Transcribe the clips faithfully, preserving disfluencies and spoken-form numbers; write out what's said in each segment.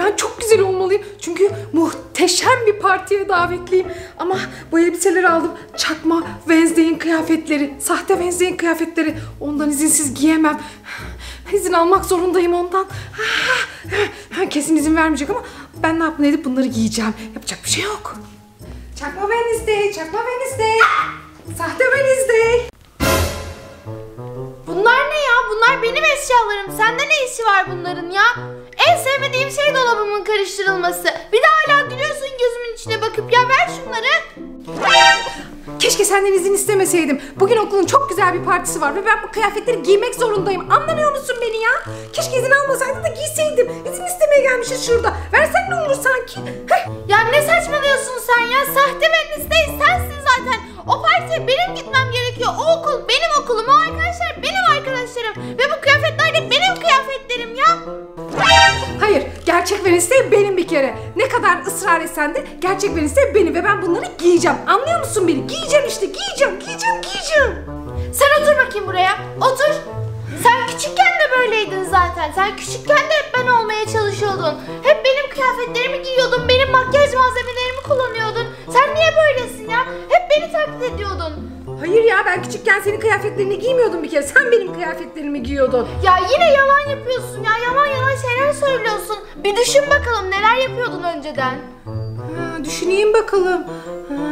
Hemen çok güzel olmalıyım. Çünkü muhteşem bir partiye davetliyim. Ama bu elbiseleri aldım. Çakma Wednesday'in kıyafetleri. Sahte Wednesday'in kıyafetleri. Ondan izinsiz giyemem. İzin almak zorundayım ondan. Kesin izin vermeyecek ama ben ne yapayım edip bunları giyeceğim. Yapacak bir şey yok. Çakma Wednesday, çakma Wednesday. Sahte Wednesday. Bunlar ne ya? Bunlar benim eşyalarım. Sende ne işi var bunların ya? En sevmediğim şey dolabımın karıştırılması. Bir de hala gülüyorsun gözümün içine bakıp. Ya ver şunları. Keşke senden izin istemeseydim. Bugün okulun çok güzel bir partisi var ve ben bu kıyafetleri giymek zorundayım. Anlamıyor musun beni ya? Keşke izin almasaydın da giyseydim. İzin istemeye gelmişiz şurada. Versen ne olur sanki? Heh. Ya ne saçmalıyorsun sen ya? Sahte Wednesday sensin zaten. O partiye benim gitmem gerekiyor. O okul benim okulum. O arkadaşlar benim arkadaşlarım. Ve bu kıyafetler de benim kıyafetlerim ya. Hayır, gerçek Wednesday benim bir kere. Ne kadar ısrar etsen de gerçek Wednesday benim ve ben bunları giyeceğim. Anlıyor musun beni? Giyeceğim işte, giyeceğim, giyeceğim, giyeceğim. Sen otur bakayım buraya. Otur. Sen küçükken de böyleydin zaten. Sen küçükken de hep ben olmaya çalışıyordun. Hep benim kıyafetlerimi giyiyordun. Benim makyaj malzemelerimi kullanıyordun. Sen niye böylesin ya? Hep beni taklit ediyordun. Hayır ya, ben küçükken senin kıyafetlerini giymiyordum bir kere. Sen benim kıyafetlerimi giyiyordun. Ya yine yalan yapıyorsun ya. Yalan yalan şeyler söylüyorsun. Bir düşün bakalım neler yapıyordun önceden. Ha, düşüneyim bakalım. Ha.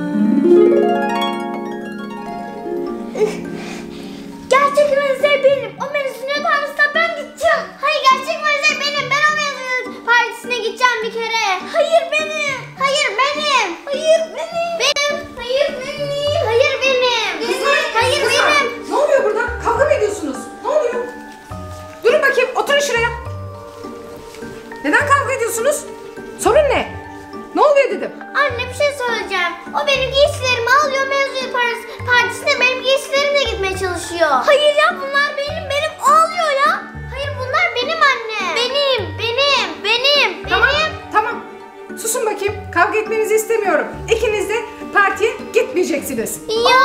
Gerçek Wednesday benim. O mezuniyet partisine ben gideceğim. Hayır, gerçek Wednesday benim. Ben o mezuniyet partisine gideceğim bir kere. Hayır benim. Hayır benim. Hayır benim. Benim. Hayır benim. Hayır benim. Kızlar, Hayır kızlar. benim. Ne oluyor burada? Kavga mı ediyorsunuz? Ne oluyor? Durun bakayım, oturun şuraya. Neden kavga ediyorsunuz? Sorun ne? Ne oluyor dedim. Anne bir şey söyleyeceğim. O benim giysilerimi alıyor, mezuniyet partisi, partisine benim giysilerimle gitmeye çalışıyor. Hayır ya, bunlar benim, benim o alıyor ya. Hayır, bunlar benim anne. Benim, benim, benim, Tamam, benim. tamam. Susun bakayım. Kavga etmenizi istemiyorum. İkiniz de partiye gitmeyeceksiniz. Ya.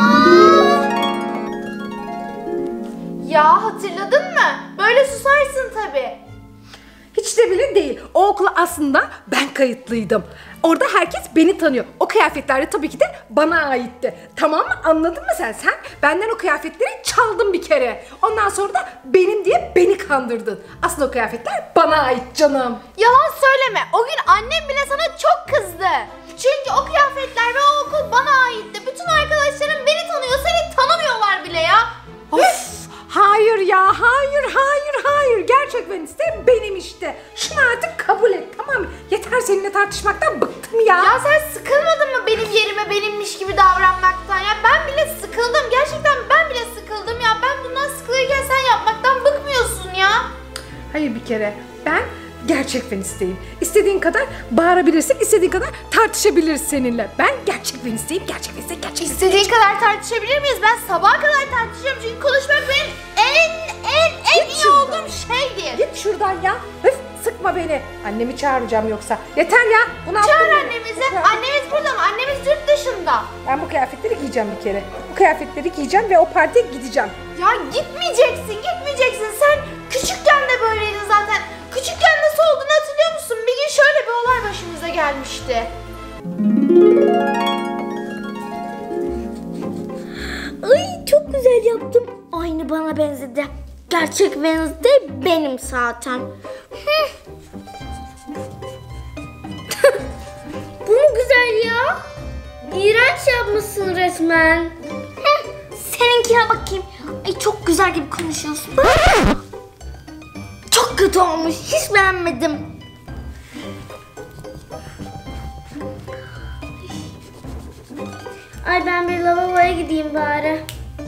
Ya hatırladın mı? Böyle susarsın tabii. Hiç de bile değil. O okula aslında ben kayıtlıydım. Orada herkes beni tanıyor. O kıyafetler de tabii ki de bana aitti. Tamam mı? Anladın mı sen? Sen benden o kıyafetleri çaldın bir kere. Ondan sonra da benim diye beni kandırdın. Aslında o kıyafetler bana ait canım. Yalan söyleme. O gün annem bile sana çok kızdı. Çünkü o kıyafetler ve o okul bana aitti. Bütün arkadaşlarım beni tanıyor. Seni tanımıyorlar bile ya. Of! Hayır ya, hayır, hayır, hayır. Gerçek Wednesday benim işte. Şunu artık kabul et, tamam mı? Yeter seninle tartışmaktan bıktım ya. Ya sen sıkılmadın mı benim yerime benimmiş gibi davranmaktan ya? Ben bile sıkıldım. Gerçekten ben bile sıkıldım ya. Ben bundan sıkılırken sen yapmaktan bıkmıyorsun ya. Hayır bir kere. Ben gerçek Wednesday'im. İstediğin kadar bağırabilirsin, istediğin kadar tartışabiliriz seninle. Ben gerçek Wednesday'im, gerçek Wednesday, gerçek Wednesday. İstediğin kadar tartışabilir miyiz? Ben sabaha kadar tartışıyorum çünkü konuşmak benim en en en iyi şuradan. olduğum şeydir. Git şuradan ya. Öf, sıkma beni. Annemi çağıracağım yoksa. Yeter ya. Bunu Çağır yaptın annemizi. beni. Annemiz burada mı? Annemiz yurt dışında. Ben bu kıyafetleri giyeceğim bir kere. Bu kıyafetleri giyeceğim ve o partiye gideceğim. Ya gitmeyeceksin, gitmeyeceksin. Sen küçükken de böyleydin zaten. Küçükken nasıl olduğunu hatırlıyor musun? Bir gün şöyle bir olay başımıza gelmişti. Ay çok güzel yaptım. Aynı bana benzedi. Gerçek Wednesday benim zaten. Bu mu güzel ya? İğrenç yapmışsın resmen. Seninkine bakayım. Ay çok güzel gibi konuşuyorsun. Çok kötü olmuş. Hiç beğenmedim. Ay ben bir lavaboya gideyim bari.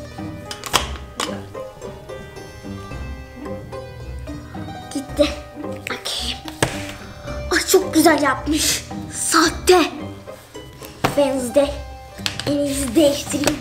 Gitti. Bakayım. Ay çok güzel yapmış. Sahte. Wednesday. En iyisi değiştireyim.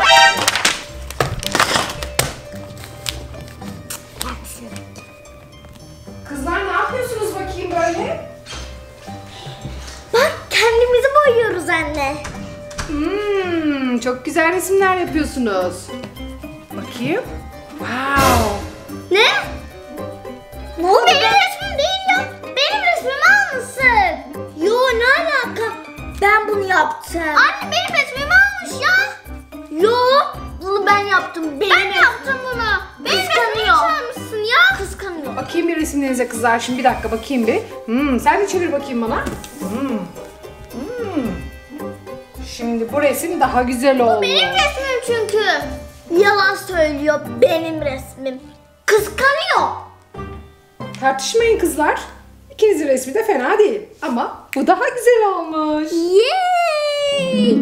Kızlar ne yapıyorsunuz bakayım böyle? Bak kendimizi boyuyoruz anne. Hmm, çok güzel resimler yapıyorsunuz. Bakayım. Wow. Ne? Bu benim resmim değil ya. Benim ben bunu yaptım. Anne benim resmimi almış ya. Yo, bunu ben yaptım. Benim Ben yaptım bunu. Benim resmimi çalmışsın ya. Kıskanıyor. Bakayım bir resimlerinize kızlar. Şimdi bir dakika bakayım bir. Hmm, sen de çevir bakayım bana. Hmm. Hmm. Şimdi bu resim daha güzel oldu. Benim resmim çünkü. Yalan söylüyor, benim resmim. Kıskanıyor. Tartışmayın kızlar. İkinizin resmi de fena değil. Ama bu daha güzel olmuş. Yay!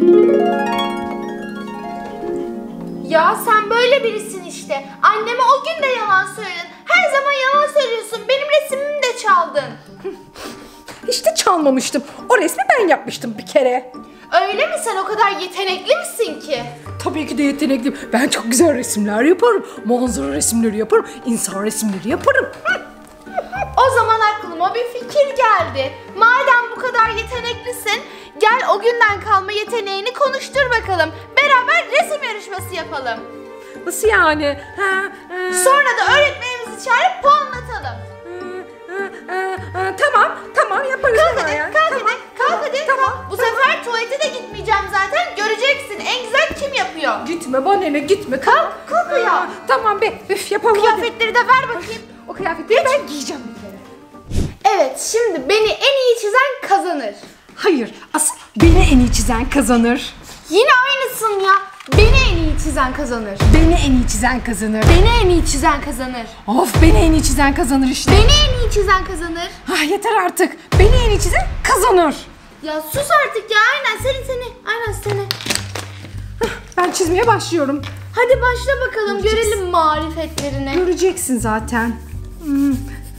Ya sen böyle birisin işte. Anneme o gün de yalan söyledin. Her zaman yalan söylüyorsun. Benim resmimi de çaldın. İşte çalmamıştım. O resmi ben yapmıştım bir kere. Öyle mi? Sen o kadar yetenekli misin ki? Tabii ki de yetenekliyim. Ben çok güzel resimler yaparım. Manzara resimleri yaparım. İnsan resimleri yaparım. O zaman aklıma bir fikir geldi. Madem bu kadar yeteneklisin, gel o günden kalma yeteneğini konuştur bakalım. Beraber resim yarışması yapalım. Nasıl yani? Ha, ha, Sonra da öğretmenimizi çağırıp puanlatalım. ha, ha, ha, tamam, tamam yaparız. Kalk ama hadi, ya. kalk Tamam, hadi, kalk hadi. Tamam, Bu sefer tuvalete de gitmeyeceğim zaten. Göreceksin en güzel kim yapıyor. Gitme bana ne gitme. Kalk, kalk ayağa. Aa, Tamam be, üf yapalım hadi. Kıyafetleri de ver bakayım. O kıyafetleri ben giyeceğim bir kere. Evet, şimdi beni en iyi çizen kazanır. Hayır, asıl beni en iyi çizen kazanır. Yine aynısın ya. Beni en iyi çizen kazanır. Beni en iyi çizen kazanır. Beni en iyi çizen kazanır. Of, beni en iyi çizen kazanır işte. Beni en iyi çizen kazanır. Ah, yeter artık. Beni en iyi çizen kazanır. Ya sus artık ya. Aynen seni seni. Aynen seni. Ben çizmeye başlıyorum. Hadi başla bakalım. Görelim marifetlerini. Göreceksin zaten. Hmm.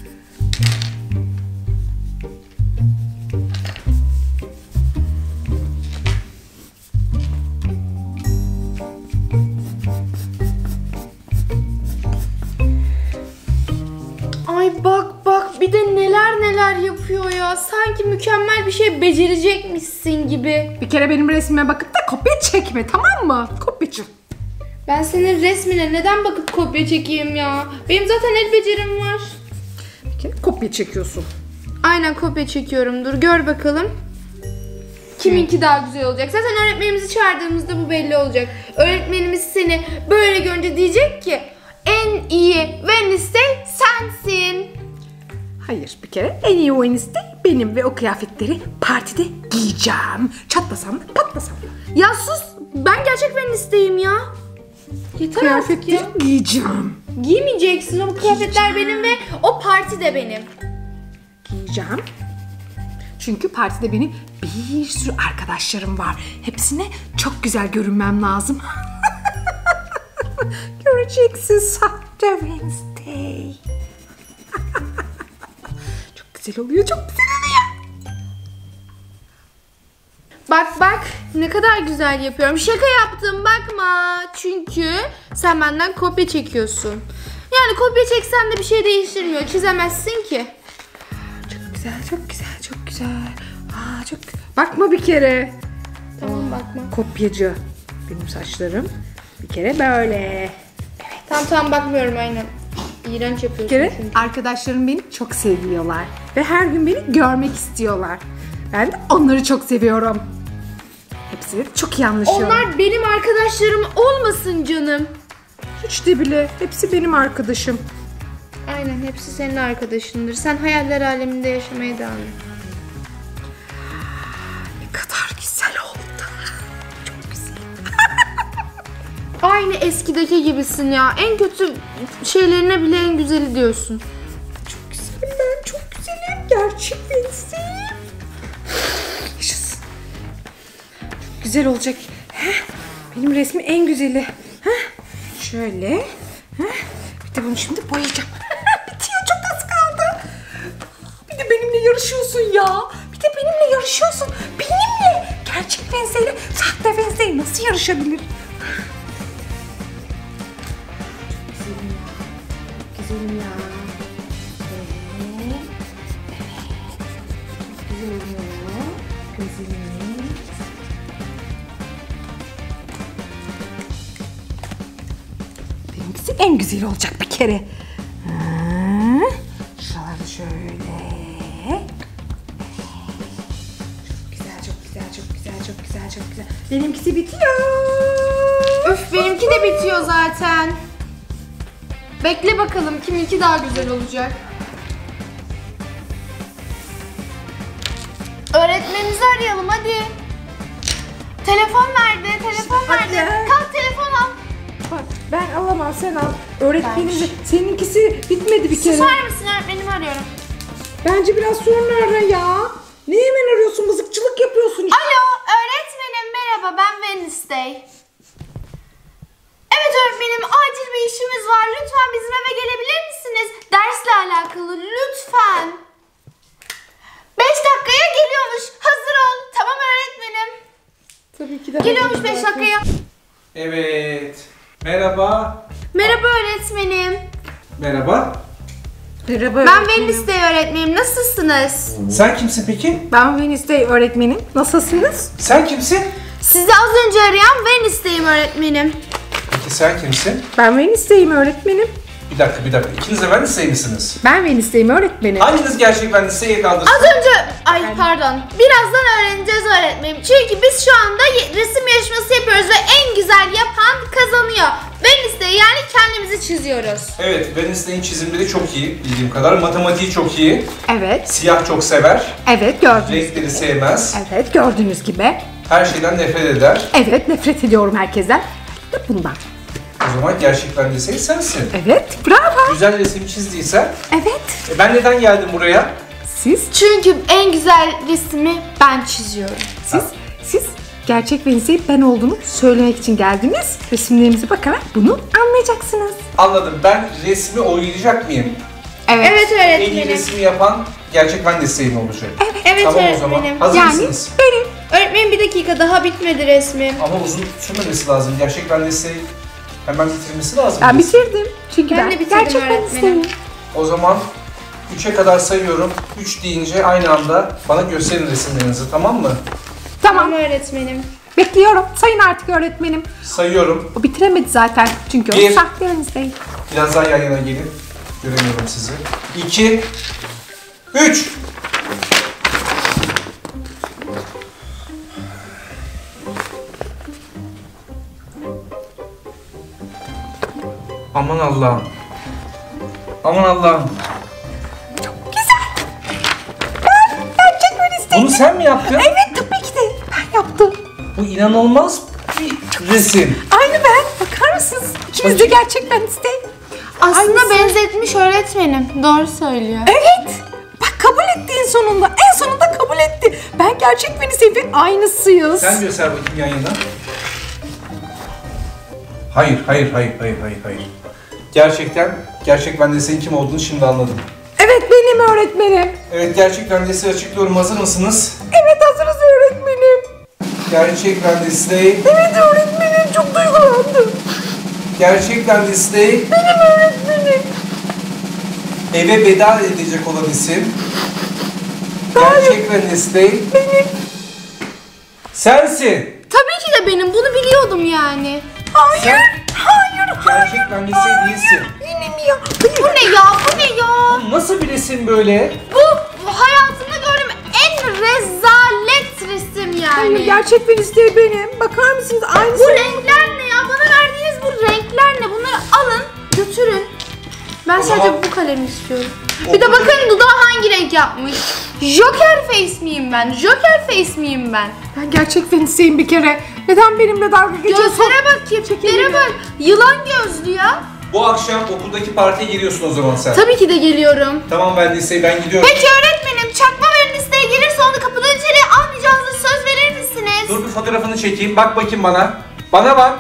Ay bak bak bir de neler neler yapıyor ya. Sanki mükemmel bir şey becerecekmişsin gibi. Bir kere benim resmime bakıp da kopya çekme, tamam mı? Kopyacı. Ben senin resmine neden bakıp kopya çekeyim ya? Benim zaten el becerim var. Bir kere kopya çekiyorsun. Aynen kopya çekiyorum. Dur gör bakalım. Kiminki daha güzel olacak? Zaten öğretmenimizi çağırdığımızda bu belli olacak. Öğretmenimiz seni böyle görünce diyecek ki en iyi Wednesday sensin. Hayır, bir kere en iyi Wednesday benim ve o kıyafetleri partide giyeceğim. Çatlasam da patlasam da. Ya sus. Ben gerçek Wednesday'im ya. Yeter artık Kıyafetleri ya. giyeceğim. Giymeyeceksin. O kıyafetler benim ve o parti de benim. Giyeceğim. Çünkü partide benim bir sürü arkadaşlarım var. Hepsine çok güzel görünmem lazım. Göreceksin sahte Wednesday. Çok güzel oluyor, çok güzel oluyor. Bak bak ne kadar güzel yapıyorum. Şaka yaptım bakma. Çünkü sen benden kopya çekiyorsun. Yani kopya çeksen de bir şey değiştirmiyor. Çizemezsin ki. Çok güzel, çok güzel, çok güzel. Aa, çok bakma bir kere. Tamam bakma. Kopyacı. Benim saçlarım bir kere böyle. Tamam tamam bakmıyorum aynen. İğrenç Bir yapıyorsun kere çünkü. arkadaşlarım beni çok seviyorlar. Ve her gün beni görmek istiyorlar. Ben de onları çok seviyorum. Hepsiyle de çok iyi anlaşıyorum. Onlar benim arkadaşlarım olmasın canım. Hiç de bile. Hepsi benim arkadaşım. Aynen hepsi senin arkadaşındır. Sen hayaller aleminde yaşamaya devam et. Ne kadar güzel oldu. Çok güzel. Aynı eskideki gibisin ya. En kötü şeylerine bile en güzeli diyorsun. Çok güzelim ben. Çok güzelim. Gerçek bensim. Yaşasın. Çok güzel olacak. Heh, benim resmi en güzeli. Heh, şöyle. Heh, bir de bunu şimdi boyayacağım. Bitiyor, çok az kaldı. Bir de benimle yarışıyorsun ya. Bir de benimle yarışıyorsun. Benimle. Gerçek Wednesday'le sahte Wednesday nasıl yarışabilir? Çok güzelim ya. Çok güzelim ya. Evet. Evet. Çok güzel oluyor. Gözlerimiz. Benimkisi en güzel olacak bir kere. Ha, şuraları şöyle. Çok güzel, çok güzel, çok güzel, çok güzel. Benimkisi bitiyor. Öf benimki de bitiyor zaten. Bekle bakalım kiminki daha güzel olacak. Öğretmenimizi arayalım hadi. Telefon nerede? Telefon Hadi. nerede? Kalk telefon al. Bak ben alamam, sen al. Öğretmenim de seninkisi bitmedi bir kere. Susar mısın, öğretmenimi arıyorum. Bence biraz sonra ara ya. Ne hemen arıyorsun? Mızıkçılık yapıyorsun işte. Alo öğretmenim merhaba, ben Wednesday. Evet öğretmenim, acil bir işimiz var. Lütfen bizim eve gelebilir misiniz? Dersle alakalı lütfen. Beş dakikaya geliyormuş. Hazır ol. Tamam öğretmenim. Tabii ki de. Geliyormuş beş dakikaya. Evet. Merhaba. Merhaba öğretmenim. Merhaba. Merhaba Ben öğretmenim. Wednesday öğretmenim. Nasılsınız? Sen kimsin peki? Ben Wednesday öğretmenim. Nasılsınız? Sen kimsin? Sizi az önce arayan Wednesday'im öğretmenim. Peki sen kimsin? Ben Wednesday'im öğretmenim. Bir dakika bir dakika. İkiniz de Wednesday misiniz? Ben Wednesday'im öğretmenim. Hanginiz gerçek Wednesday'e kaldırsın? Az önce, ay pardon, birazdan öğreneceğiz öğretmenim. Çünkü biz şu anda ye- resim yarışması yapıyoruz ve en güzel yapan kazanıyor. Wednesday yani kendimizi çiziyoruz. Evet, Wednesday'in çizimleri çok iyi bildiğim kadar. Matematiği çok iyi. Evet. Siyah çok sever. Evet gördünüz. Renkleri sevmez. Evet gördüğünüz gibi. Her şeyden nefret eder. Evet nefret ediyorum herkesten. De bundan. O zaman gerçek Wednesday sensin. Evet bravo. Güzel resim çizdiysen. Evet. E ben neden geldim buraya? Siz, Çünkü en güzel resmi ben çiziyorum. siz, siz gerçek Wednesday ben olduğunu söylemek için geldiniz. Resimlerimize bakarak bunu anlayacaksınız. Anladım. Ben resmi oynayacak mıyım? Evet. Evet En iyi öğretmenim. resmi yapan gerçek Wednesday mi olacak? Evet Tamam o zaman. öğretmenim. Hazır Yani mısınız? benim. Öğretmenim bir dakika, daha bitmedi resmim. Ama uzun sürmemesi lazım. Gerçek Wednesday hemen bitirmesi lazım. Ben resim. bitirdim. Çünkü Ben ben, de bitirdim gerçek öğretmenim. Wednesday'im. O zaman üçe kadar sayıyorum. üç deyince aynı anda bana gösterin resimlerinizi, tamam mı? Tamam. öğretmenim. Bekliyorum. Sayın artık öğretmenim. Sayıyorum. O bitiremedi zaten. Çünkü Bir. o sahte Wednesday. Biraz daha yan yana gelin. Göremiyorum sizi. iki, üç. Aman Allah'ım. Aman Allah'ım. Güzel. Ben gerçek Wednesday. Bunu sen mi yaptın? Evet tabii ki de. Ben yaptım. Bu inanılmaz bir resim. Aynı ben. Bakar mısınız? İkimiz de gerçek Wednesday. Aslında Aynısı. benzetmiş öğretmenim. Doğru söylüyor. Evet. Bak kabul etti en sonunda. En sonunda kabul etti. Ben gerçek Wednesday ve aynısıyız. Sen göster bakayım yan yana. Hayır, hayır, hayır, hayır, hayır, hayır. Gerçekten, gerçek Wednesday'in kim olduğunu şimdi anladım. Evet benim öğretmenim. Evet, gerçek Wednesday'i açıklıyorum. Hazır mısınız? Evet hazırız öğretmenim. Gerçek Wednesday, Evet öğretmenim çok duygulandım. gerçek Wednesday, Benim öğretmenim. eve veda edecek olan isim. Gerçek Wednesday, Benim. sensin. Tabii ki de benim. Bunu biliyordum yani. Hayır. Sen- Hayır. Gerçek Wednesday değilsin. Benim ya. Bu ne ya? Bu ne ya? Bu nasıl bir resim böyle? Bu, bu hayatımda gördüğüm en rezalet resim Hayır yani. gerçek Wednesday benim. Bakar mısınız? Aynısı. Bu renkler ne ya? Bana verdiğiniz bu renkler ne? Bunları alın, götürün. Ben O sadece zaman- bu kalemi istiyorum. O Bir de kalem- bakın dudağı hangi renk yapmış. Joker face miyim ben? Joker face miyim ben? Ben gerçek Wednesday'im bir kere. Neden benimle dalga geçiyorsun? Gözlere bak, kirpiklere bak. Yılan gözlü ya. Bu akşam okuldaki partiye giriyorsun o zaman sen. Tabii ki de geliyorum. Tamam Wednesday, ben gidiyorum. Peki öğretmenim, çakma verin listeye gelirse onu kapıdan içeriye almayacağınızı söz verir misiniz? Dur bir fotoğrafını çekeyim. Bak bakayım bana. Bana bak.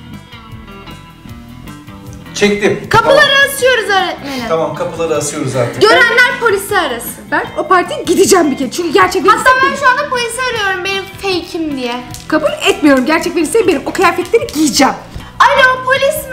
Çektim. Kapıları Tamam, asıyoruz öğretmenim. tamam kapıları asıyoruz artık. Görenler polisi arasın. Ben o partiye gideceğim bir kere. Çünkü gerçek Hatta Wednesday ben benim. şu anda polisi arıyorum benim fake'im diye. Kabul etmiyorum. Gerçek Wednesday benim. O kıyafetleri giyeceğim. Alo polis